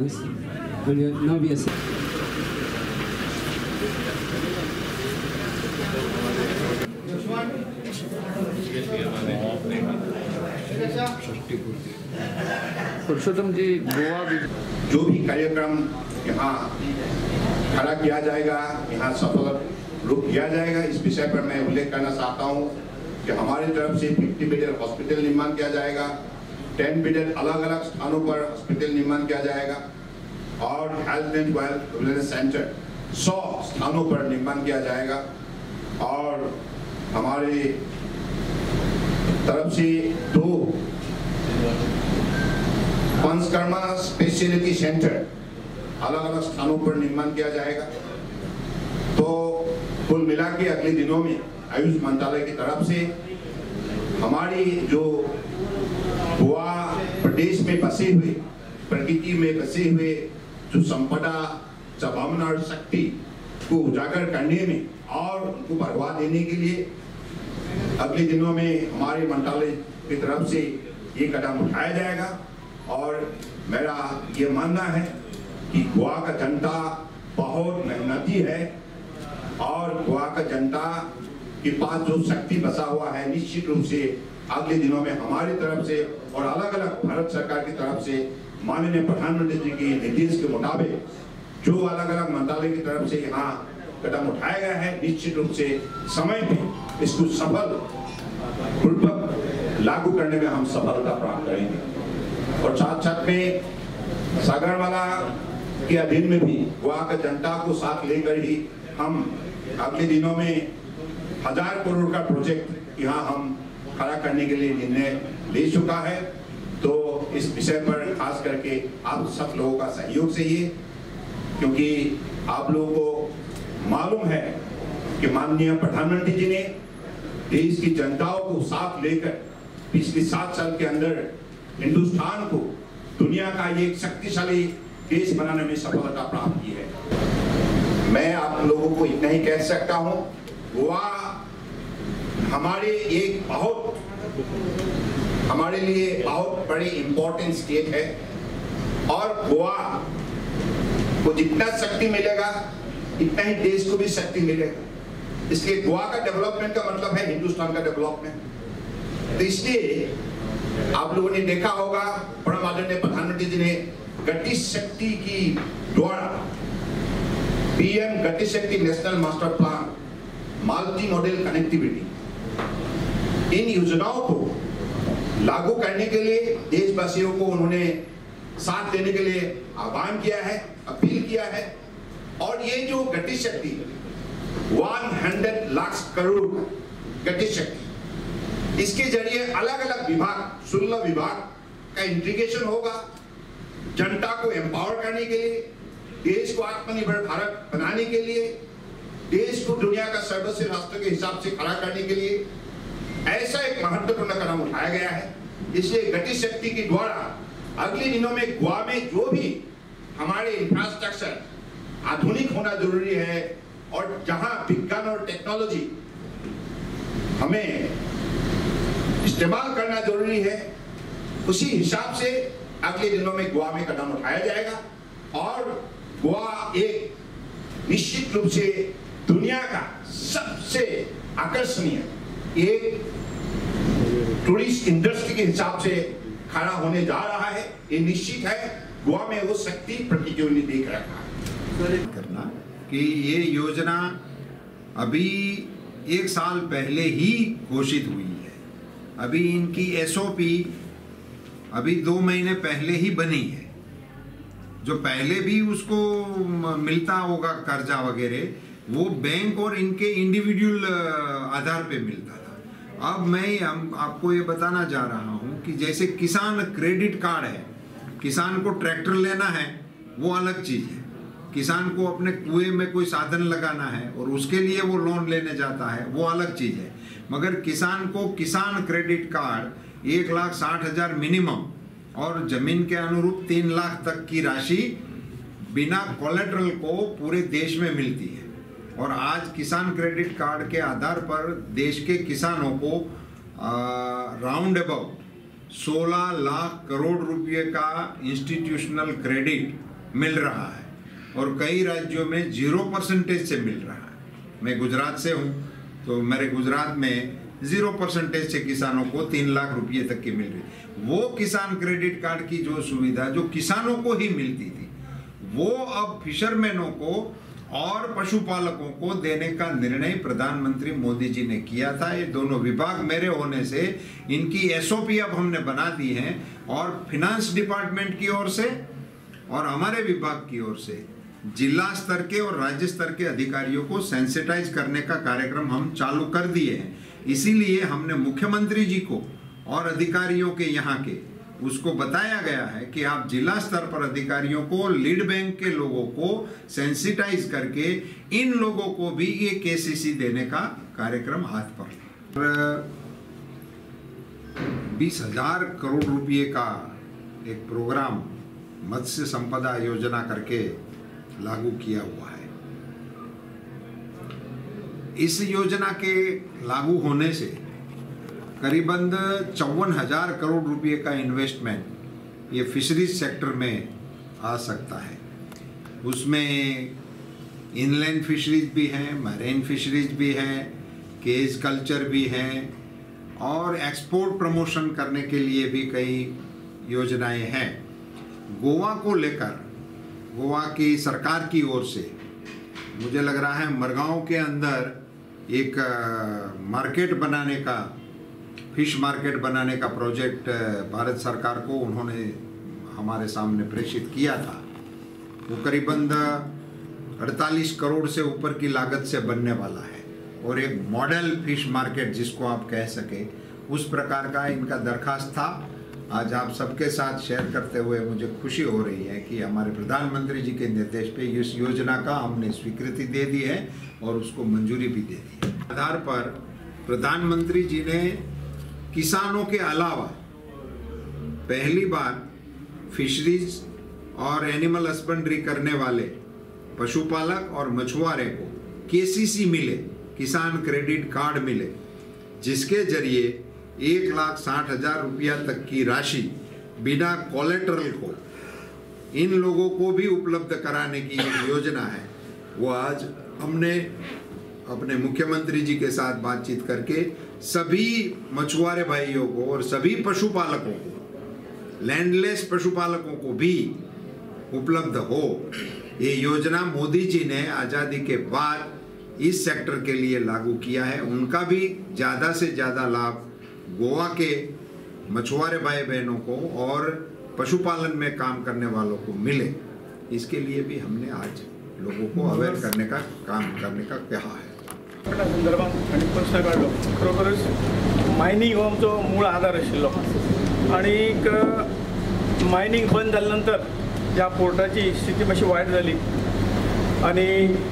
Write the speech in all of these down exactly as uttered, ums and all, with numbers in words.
です。Now we are पुरुषोत्तम जी गोवा जो भी कार्यक्रम यहाँ खड़ा किया जाएगा, यहाँ सफल रूप दिया जाएगा। इस विषय पर मैं उल्लेख करना चाहता हूँ कि हमारी तरफ से पचास बेडेड हॉस्पिटल निर्माण किया जाएगा, दस बेडेड अलग अलग स्थानों पर हॉस्पिटल निर्माण किया जाएगा और हेल्थ एंड वेलनेस सेंटर सौ स्थानों पर निर्माण किया जाएगा। और हमारे तरफ से दो पंचकर्मा स्पेशलिटी सेंटर अलग अलग स्थानों पर निर्माण किया जाएगा। तो कुल मिला के अगले दिनों में आयुष मंत्रालय की तरफ से हमारी जो गोवा प्रदेश में बसे हुए, प्रकृति में बसे हुए जो संपदा, संभावना और शक्ति को उजागर करने में और उनको बढ़ावा देने के लिए अगले दिनों में हमारे मंत्रालय की तरफ से ये कदम उठाया जाएगा। और मेरा ये मानना है कि गोवा का जनता बहुत मेहनती है और गोवा का जनता के पास जो शक्ति बसा हुआ है, निश्चित रूप से अगले दिनों में हमारी तरफ से और अलग अलग भारत सरकार की तरफ से माननीय प्रधानमंत्री जी के निर्देश के मुताबिक जो अलग अलग मंत्रालय की तरफ से यहाँ कदम उठाया गया है, निश्चित रूप से समय पे इसको सफल पूर्वक लागू करने में हम सफलता प्राप्त करेंगे। और साथ साथ में सागरमाला के अधीन में भी गोवा का जनता को साथ लेकर ही हम अगले दिनों में हजार करोड़ का प्रोजेक्ट यहाँ हम खड़ा करने के लिए निर्णय ले चुका है। तो इस विषय पर खास करके आप सब लोगों का सहयोग चाहिए, क्योंकि आप लोगों को मालूम है कि माननीय प्रधानमंत्री जी ने देश की जनताओं को साथ लेकर पिछले सात साल के अंदर हिंदुस्तान को दुनिया का एक शक्तिशाली देश बनाने में सफलता प्राप्त की है। मैं आप लोगों को इतना ही कह सकता हूं, गोवा हमारे एक बहुत हमारे लिए बहुत बड़ी इंपॉर्टेंट स्टेट है और गोवा को जितना शक्ति मिलेगा इतना ही देश को भी शक्ति मिलेगा। इसलिए गोवा का डेवलपमेंट का मतलब है हिंदुस्तान का डेवलपमेंट। तो इसलिए आप लोगों ने देखा होगा, परम आदरणीय प्रधानमंत्री जी ने गति शक्ति की द्वारा PM Gati Shakti national master plan, multi modal connectivity, इन योजनाओं को लागू करने के लिए देशवासियों को उन्होंने साथ देने के लिए आह्वान किया है, अपील किया है। और ये जो गति शक्ति सौ लाख करोड़ गति शक्ति, इसके जरिए अलग अलग विभाग, सोलह विभाग का इंटीग्रेशन होगा, जनता को एम्पावर करने के लिए, देश को आत्मनिर्भर भारत बनाने के लिए, देश को दुनिया का सर्वश्रेष्ठ राष्ट्र के हिसाब से खड़ा करने के लिए ऐसा एक महत्वपूर्ण कदम उठाया गया है। इसलिए गति शक्ति के द्वारा अगले दिनों में गोवा में जो भी हमारे इंफ्रास्ट्रक्चर आधुनिक होना जरूरी है और जहां विज्ञान और टेक्नोलॉजी हमें इस्तेमाल करना जरूरी है, उसी हिसाब से अगले दिनों में गोवा में कदम उठाया जाएगा। और गोवा एक निश्चित रूप से दुनिया का सबसे आकर्षणीय एक टूरिस्ट इंडस्ट्री के हिसाब से खड़ा होने जा रहा है। ये निश्चित है, गोवा में वो शक्ति प्रतियों ने देख रखा है करना कि ये योजना अभी एक साल पहले ही घोषित हुई है। अभी इनकी एसओपी अभी दो महीने पहले ही बनी है। जो पहले भी उसको मिलता होगा कर्जा वगैरह, वो बैंक और इनके इंडिविजुअल आधार पे मिलता था। अब मैं हम आपको ये बताना चाह रहा हूँ कि जैसे किसान क्रेडिट कार्ड है, किसान को ट्रैक्टर लेना है वो अलग चीज़ है, किसान को अपने कुएं में कोई साधन लगाना है और उसके लिए वो लोन लेने जाता है वो अलग चीज़ है। मगर किसान को किसान क्रेडिट कार्ड एक लाख साठ हजार मिनिमम और जमीन के अनुरूप तीन लाख तक की राशि बिना कोलेट्रल को पूरे देश में मिलती है। और आज किसान क्रेडिट कार्ड के आधार पर देश के किसानों को राउंड अबाउट सोलह लाख करोड़ रुपए का इंस्टीट्यूशनल क्रेडिट मिल रहा है और कई राज्यों में जीरो परसेंटेज से मिल रहा है। मैं गुजरात से हूँ, तो मेरे गुजरात में जीरो परसेंटेज से किसानों को तीन लाख रुपये तक की मिल रही। वो किसान क्रेडिट कार्ड की जो सुविधा जो किसानों को ही मिलती थी, वो अब फिशरमैनों को और पशुपालकों को देने का निर्णय प्रधानमंत्री मोदी जी ने किया था। ये दोनों विभाग मेरे होने से इनकी एसओपी अब हमने बना दी है और फिनांस डिपार्टमेंट की ओर से और हमारे विभाग की ओर से जिला स्तर के और राज्य स्तर के अधिकारियों को सेंसिटाइज करने का कार्यक्रम हम चालू कर दिए हैं। इसीलिए हमने मुख्यमंत्री जी को और अधिकारियों के यहाँ के उसको बताया गया है कि आप जिला स्तर पर अधिकारियों को, लीड बैंक के लोगों को सेंसिटाइज करके इन लोगों को भी ये केसीसी देने का कार्यक्रम हाथ पर बीस हजार करोड़ रुपए का एक प्रोग्राम मत्स्य संपदा योजना करके लागू किया हुआ है। इस योजना के लागू होने से करीबन चौवन हजार करोड़ रुपए का इन्वेस्टमेंट ये फिशरीज सेक्टर में आ सकता है। उसमें इनलैंड फिशरीज भी हैं, मैरीन फिशरीज भी हैं, केज कल्चर भी हैं और एक्सपोर्ट प्रमोशन करने के लिए भी कई योजनाएं हैं। गोवा को लेकर गोवा की सरकार की ओर से मुझे लग रहा है मरगांव के अंदर एक मार्केट बनाने का, फिश मार्केट बनाने का प्रोजेक्ट भारत सरकार को उन्होंने हमारे सामने प्रेषित किया था। वो करीबन अड़तालीस करोड़ से ऊपर की लागत से बनने वाला है और एक मॉडल फिश मार्केट जिसको आप कह सके उस प्रकार का इनका दरखास्त था। आज आप सबके साथ शेयर करते हुए मुझे खुशी हो रही है कि हमारे प्रधानमंत्री जी के निर्देश पे इस योजना का हमने स्वीकृति दे दी है और उसको मंजूरी भी दे दी है। आधार पर प्रधानमंत्री जी ने किसानों के अलावा पहली बार फिशरीज और एनिमल हस्बेंड्री करने वाले पशुपालक और मछुआरे को केसीसी मिले, किसान क्रेडिट कार्ड मिले, जिसके जरिए एक लाख साठ हजार रुपया तक की राशि बिना कोलेटरल को इन लोगों को भी उपलब्ध कराने की एक योजना है। वो आज हमने अपने मुख्यमंत्री जी के साथ बातचीत करके सभी मछुआरे भाइयों को और सभी पशुपालकों को, लैंडलेस पशुपालकों को भी उपलब्ध हो। ये योजना मोदी जी ने आज़ादी के बाद इस सेक्टर के लिए लागू किया है। उनका भी ज़्यादा से ज़्यादा लाभ गोवा के मछुआरे भाई बहनों को और पशुपालन में काम करने वालों को मिले, इसके लिए भी हमने आज लोगों को अवेयर करने का काम करने का कहा है। संदर्भात आणि प्रश्न काढलो खरोखरच मायनिंग हो आमचो मूळ आधार आशिल्लो आणि मायनिंग बंद झाल्यानंतर या पोर्टाची स्थिती मातशी वायट जाली आणि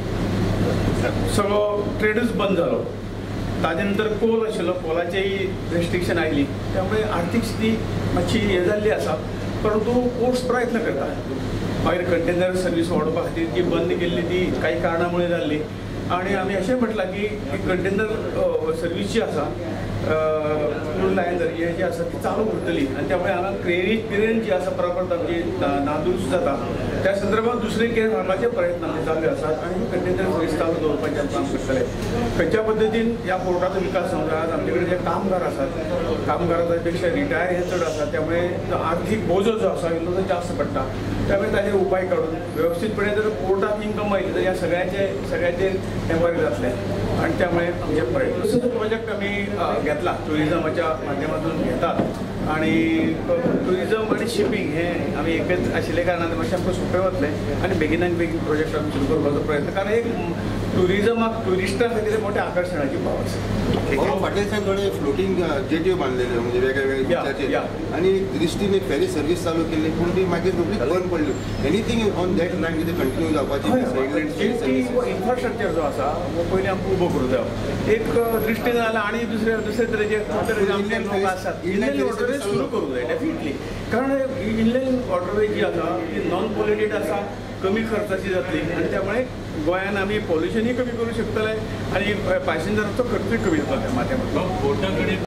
सगळो ट्रेडच बंद जालो। ताजे नंतर कोल आशिल्लो, कोलाचेय रेस्ट्रिक्शन आयली, त्यामुळे आर्थीक स्थिती मातशी हे जाल्ली आसा। परंतु पोर्ट्स प्रयत्न करता मागीर कंटेनर सर्वीस वाडोवपा खातीर जी बंद केल्ली ती काही कारणामुळे जाल्ली आणि आमी अशें म्हटलां की कंटेनर सर्वीस जी आसा फूड लायन दर्या जी आसा ती चालू उरतली आणि त्यामुळे हांगा क्रेडीट पिरियड जी आसा परत आमची नादूस जाता त्या संदर्भात दुसरे केस हाडपाचे प्रयत्न आमचे चालू आसात आणि कंटेनर सर्वीस चालू दवरपाचें काम करतले। खंयच्या पद्दतीन ह्या पोर्टाचो विकास जावंक आज आमचे कडेन जे कामगार आसात, कामगारां पेक्षा रिटायर हे चड आसा, त्यामुळे आर्थीक बोजो जो आसा तो जास्त पडटा। त्यामुळे ताजे उपाय काडून व्यवस्थितपणे जर पोर्टाक इन्कम आयली तर ह्या सगळ्याचे सगळ्याचे हे बरें जातलें आणि त्यामुळे आमचे प्रयत्न दुसरो प्रोजेक्ट आमी घेतला टुरिजमाच्या माध्यमातून घेतात आणि टुरिजम आणि शिपिंग हे आमी एकच आशिल्ले कारणान मातशें आमकां सोंपें वतलें आणि बेगिनान बेगीन प्रोजेक्ट आमी सुरू करपाचो प्रयत्न, कारण एक टुरिजमाक टुरिस्टां खातीर मोठ्या आकर्शणाची बाब आसा। पाटील साहेब थोडे फ्लोटिंग जेट्यो बांधलेले म्हणजे वेगवेगळ्या बीचाचेर आणि दृश्टीने फेरी सर्वीस चालू केली पूण ती मागीर रोखडीच बंद पडली। एनीथिंग ऑन दॅट लायन कितें कंटिन्यू जावपाची इन्फ्रास्ट्रक्चर जो आसा वो पयलीं आमकां उबो करूं जायो। एक दृश्टीन जाल्यार आनी दुसरे दुसरे तरेचे आमचे लोक आसात इनलँड वॉटरवे सुरू करूं जाय डेफिनेटली, कारण इनलँड वॉटरवे जी आसा ती नॉन पॉल्युटेड आसा, कमी खर्चाची जातली आणि त्यामुळे गोंयान आमी पॉल्युशनय कमी करूं शकतले आणि पॅसेंजरांचो खर्चूय कमी जातलो त्या माध्यमांतून।